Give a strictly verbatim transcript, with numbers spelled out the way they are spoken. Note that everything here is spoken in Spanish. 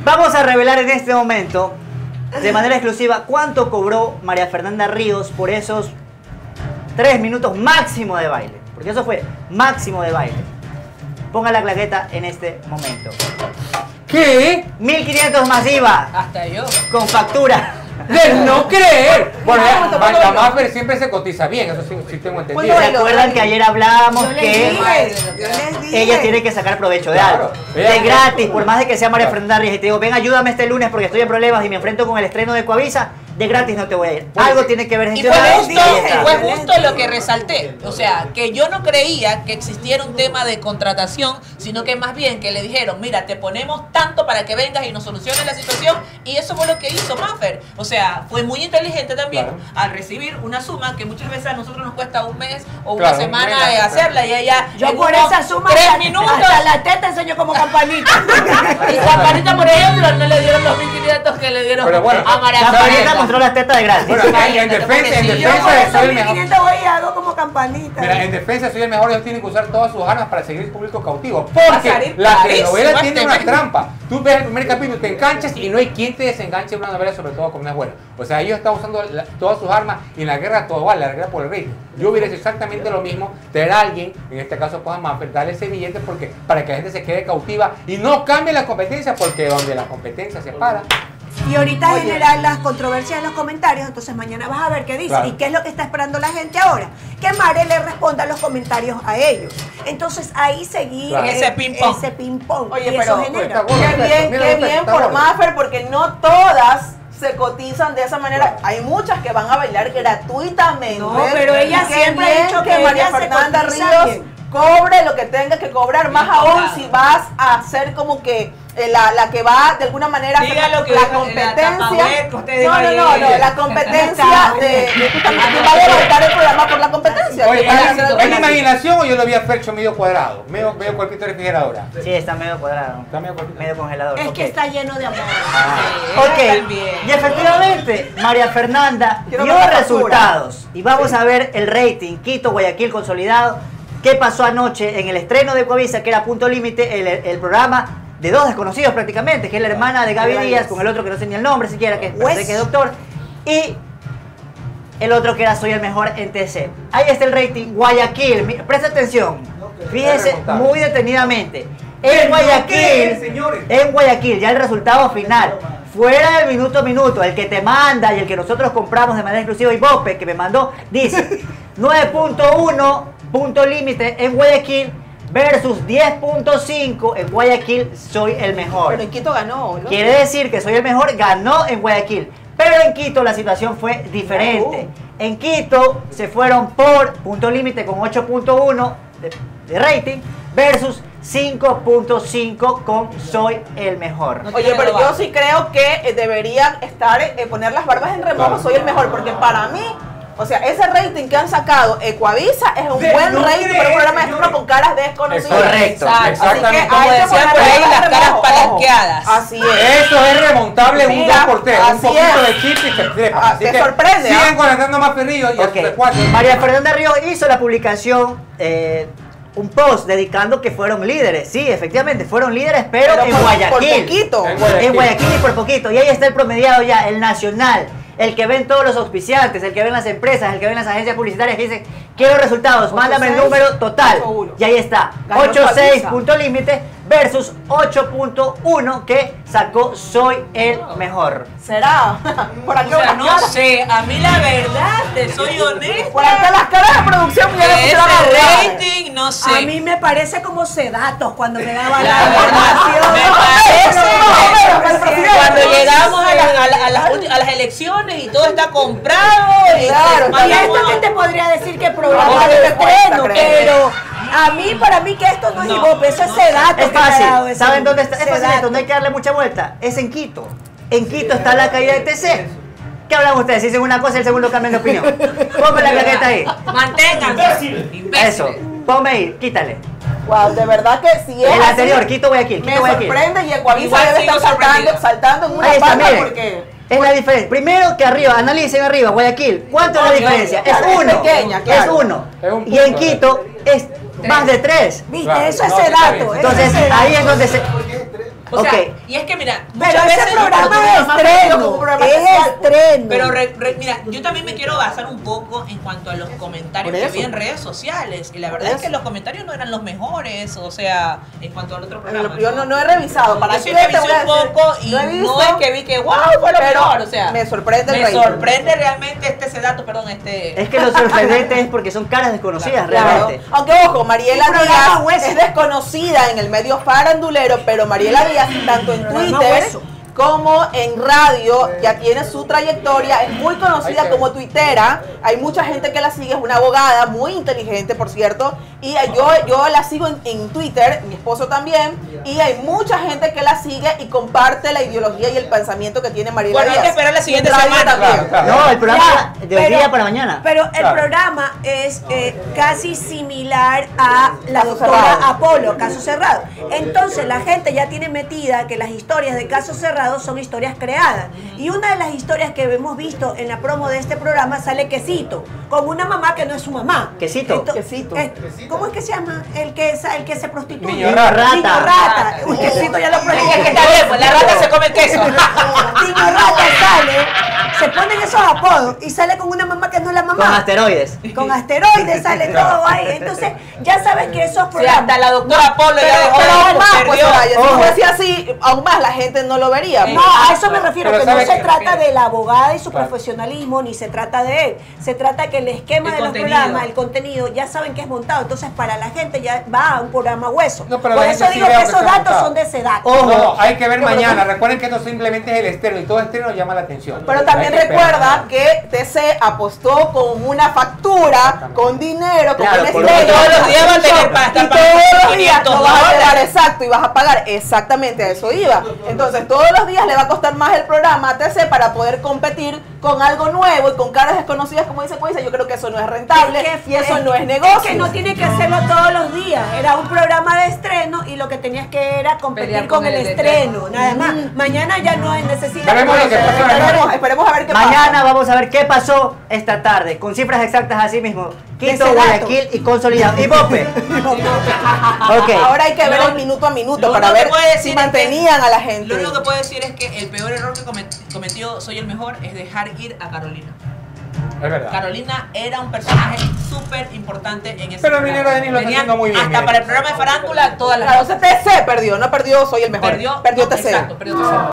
Vamos a revelar en este momento, de manera exclusiva, cuánto cobró María Fernanda Ríos por esos tres minutos máximo de baile. Porque eso fue máximo de baile. Ponga la claqueta en este momento. ¿Qué? mil quinientos más I V A. Hasta yo. Con factura. ¡De no creer! Bueno, ya, la Maffer siempre se cotiza bien, eso sí, sí tengo entendido. ¿Se acuerdan que ayer hablábamos Yo que les dije, yo les dije. ella tiene que sacar provecho de Claro. algo? Ella- De gratis, por más de que sea María Fernanda Ríos y te digo, ven, ayúdame este lunes porque estoy en problemas y me enfrento con el estreno de Coavisa, de gratis no te voy a ir. Bueno, Algo sí. tiene que ver Y fue gestionado. justo, y ahí está. fue justo lo que resalté. O sea, que yo no creía que existiera un tema de contratación, sino que más bien que le dijeron, mira, te ponemos tanto para que vengas y nos soluciones la situación. Y eso fue lo que hizo Maffer. O sea, fue muy inteligente también Claro. al recibir una suma que muchas veces a nosotros nos cuesta un mes o Claro, una semana un mes, de hacerla y ella Yo en por unos esa suma tres hasta- minutos. hasta la teta enseño como campanita. Y Campanita, por ejemplo, no le dieron los mil quinientos que le dieron Pero bueno, a María Campanita Fernanda. mostró las tetas de gratis. Bueno, en, en Imagínate, defensa, en pobrecillo. Yo por defensa eso soy el mil mejor. quinientos voy y hago como campanita. Mira, en defensa soy el mejor, ellos tienen que usar todas sus armas para seguir el público cautivo. Va a Porque salir la carísimo telenovela tiene este una mes. trampa. Tú ves el primer capítulo, te enganchas y no hay quien te desenganche una novela, sobre todo con una buena. O sea, ellos están usando la- todas sus armas y en la guerra todo vale, la guerra por el ritmo. Yo hubiera hecho exactamente lo mismo, tener a alguien, en este caso pues a Maffer, darle ese billete porque, para que la gente se quede cautiva y no cambie la competencia, porque donde la competencia se para. Y ahorita generar las controversias en los comentarios, entonces mañana vas a ver qué dice. Claro. ¿Y qué es lo que está esperando la gente ahora? Que Mare le responda los comentarios a ellos. Entonces ahí seguir Claro. Ese ping-pong. ese ping-pong. Oye, y pero- eso genera. Está Qué gordo, bien, mira, qué mira, bien está por gordo. Maffer, porque no todas se cotizan de esa manera. Hay muchas que van a bailar gratuitamente. No, pero ella Y qué siempre ha bien dicho que que María ella se Fernanda cotiza Ríos bien. cobre lo que tenga que cobrar, más Bien aún cobrado. si vas a hacer como que eh, la, la que va de alguna manera a hacer Diga lo que la dijo, la competencia. tapahueca que usted dijo No, no, no, ayer. no, la competencia de, de justamente que va a levantar el programa por la competencia. Oye, que va a hacer ¿es el- la imaginación o yo lo había hecho medio cuadrado? Medio, medio cuerpito de refrigeradora. Sí, está medio cuadrado. Está medio cuerpito. Medio congelador. Es ok. que está lleno de amor. Ok, También. y efectivamente, María Fernanda Quiero dio ver la factura. resultados. Y vamos a ver el rating, Quito, Guayaquil consolidado. ¿Qué pasó anoche en el estreno de Coavisa, que era Punto Límite, el, el programa de dos desconocidos prácticamente, que es la hermana de Gaby Gaby Díaz, Díaz. con el otro que no sé ni el nombre siquiera, que Wes. parece que es doctor, y el otro que era Soy el Mejor en T C. Ahí está el rating, Guayaquil, mi- presta atención, fíjese remontable. muy detenidamente. En Guayaquil, en Guayaquil, ya el resultado final, fuera del minuto a minuto, el que te manda y el que nosotros compramos de manera exclusiva, y Bope, que me mandó, dice nueve punto uno punto límite en Guayaquil versus diez punto cinco en Guayaquil, Soy el Mejor. Pero en Quito ganó, ¿no? Quiere decir que Soy el Mejor ganó en Guayaquil. Pero en Quito la situación fue diferente. En Quito se fueron por Punto Límite con ocho punto uno de, de rating versus cinco punto cinco con Soy el Mejor. Oye, pero yo sí creo que eh, deberían estar, eh, poner las barbas en remojo, Claro. soy el mejor, porque para mí, o sea, ese rating que han sacado Ecuavisa es un De buen no rating creer, para un programa de señores. estreno con caras desconocidas. Correcto. Exacto. Exactamente. Así que Como hay que decían poner por ahí, las las caras remojo, palanqueadas. ojo. Así es. Eso es remontable un Mira, dos por tres, un así poquito es. de chip y se trepa. Ah, Así te que sorprende, Siguen ¿ah? conectando más perrillos y Ok. hasta cuatro. María Fernanda Ríos hizo la publicación, eh, un post dedicando que fueron líderes. Sí, efectivamente, fueron líderes, pero, Pero en por- Guayaquil. por poquito. En Guayaquil. En Guayaquil y por poquito. Y ahí está el promediado ya, el nacional. El que ven todos los auspiciantes, el que ven las empresas, el que ven las agencias publicitarias que dicen, quiero resultados, mándame el ocho seis, número total. ocho uno. Y ahí está, Ganó ocho seis Coavisa. punto límite versus ocho punto uno que sacó Soy el Mejor. ¿Será? Por O aquí sea, las no caras. sé, a mí la verdad, te soy honesta, Por acá las caras de producción ya le ese pusieron a hablar. rating, no sé. A mí me parece como sedatos cuando me daban La la verdad, me información. parece que cuando llegamos a, la- a la- a las, ulti- a las elecciones y todo está comprado y Claro, se Y manda esto uno- que te podría decir que programa Ahora de te cuesta estreno, creer. pero a mí, para mí que esto no es No, Ibope, eso es no, sedato. Es que me ha dado fácil. ese- ¿Saben dónde está? Es sedato. facilito, no hay que darle mucha vuelta. Es en Quito. En Quito está la caída de T C. ¿Qué hablan ustedes? Dicen una cosa y el segundo cambian de opinión. Ponme la claqueta ahí. Manténganse. Imbéciles. Eso. Ponme ahí, quítale. Wow, de verdad que si es El así, anterior, Quito Guayaquil. me Quito Guayaquil. sorprende y Ecuavisa Igual debe sigo estar saltando, sorprendido. saltando en una Ahí está, pata miren. porque... Es la diferencia. Primero que arriba, analicen arriba, Guayaquil. ¿Cuánto es la Obvio, diferencia? obvio. Es Claro, es uno. pequeña, Es claro. uno. Es un Y en punto, Quito es más de tres. Viste, Claro, eso es no, está sedato. bien. eso Entonces es sedato. ahí es donde se. O sea, Ok. y es que mira, Pero muchas ese veces programa Pero es tú no me has metido estreno. como un programa Es especial. estreno. Pero re- re- mira, yo también me quiero basar un poco en cuanto a los comentarios Por que eso. vi en redes sociales. Y la Por verdad es eso. que los comentarios no eran los mejores, o sea, en cuanto al otro programa. Yo no, no he revisado. ¿Para Yo sí qué te revisé voy a un decir? poco y No he no, visto, es que vi que wow, fue lo pero mejor, o sea, me sorprende el me rating. sorprende realmente este ese dato, perdón, este Es que lo sorprendente es porque son caras desconocidas Claro. realmente. Aunque ojo, Mariela Un programa Díaz hueso. es desconocida en el medio farandulero, pero Mariela Díaz, tanto en Programa Twitter hueso. como en radio, ya tiene su trayectoria, es muy conocida Ay, como tuitera, hay mucha gente que la sigue, es una abogada muy inteligente, por cierto, y yo, yo la sigo en, en Twitter, mi esposo también, y hay mucha gente que la sigue y comparte la ideología y el pensamiento que tiene Mariela Bueno, hay Díaz. que esperar la siguiente Y en radio semana. también. Claro, claro. No, el programa Ya, de hoy pero- día para mañana. Pero el Claro. programa es eh, casi similar a la Caso doctora cerrado. Apolo, Caso Cerrado. Entonces la gente ya tiene metida que las historias de Caso Cerrado son historias creadas. Y una de las historias que hemos visto en la promo de este programa sale Quesito, con una mamá que no es su mamá. Quesito. Ento- Quesito. eh, ¿Cómo es que se llama? El que, el que se prostituye. Niño rata. Niño rata. Uy, Quesito ya lo es que, es que prostituye. está bien, pues la rata se come el queso. Niño rata sale, se ponen esos apodos y sale con una mamá que no es la mamá. Con asteroides. Con asteroides sale todo ahí. Entonces, ya sabes que esos Sí, programas. hasta la doctora Polo ya Pero, dejó pero aún más, pues, perdió. Soraya, si Ojo. fuese así, aún más la gente no lo vería. No, a eso me refiero, Pero que no ¿sabes se qué? trata de la abogada y su Claro. profesionalismo, ni se trata de él. Se trata que el esquema El de los contenido. programas, el contenido, ya saben que es montado. Entonces, para la gente ya va a un programa hueso. No, pero Por la eso gente sí digo veo que que esos está datos montado. son de ese dato. Ojo. No, no, hay que ver Pero- mañana. Recuerden que esto simplemente es el estreno y todo estreno llama la atención. Pero Hay también que esperar. recuerda que T C apostó con una factura, con dinero, con Claro, un por estreno. todos los días va a tener para y estar todos pagando los días quinientos no vas a pagar dólares. exacto y vas a pagar exactamente a eso iba. Entonces todos los días le va a costar más el programa a T C para poder competir con algo nuevo y con caras desconocidas como dice Cuisa. Yo creo que eso no es rentable Es que- y eso es- no es negocio. Es que no tiene que hacerlo todos los días. Era un programa de estreno y lo que tenías que era competir Pelear con, con el, el estreno, nada más. Mañana ya no hay necesidad. Veremos lo que pasa mañana. Esperemos, esperemos a ver qué Mañana pasa. vamos a ver qué pasó esta tarde, con cifras exactas así mismo. Quito, Ese dato. Guayaquil y consolidado. Y Bope. Ok. Ahora hay que ver Lo- el minuto a minuto lo para único que ver puedo decir si es que- mantenían a la gente. Lo único que puedo decir es que el peor error que comet- cometió Soy el Mejor es dejar ir a Carolina. Es verdad. Carolina era un personaje súper importante en ese Pero programa. Minero Denis lo está Tenían haciendo muy bien, Hasta miren. para el programa de farándula, todas las Claro, o sea, T C perdió, no perdió Soy el Mejor. perdió, perdió no, T C. Exacto, perdió T C.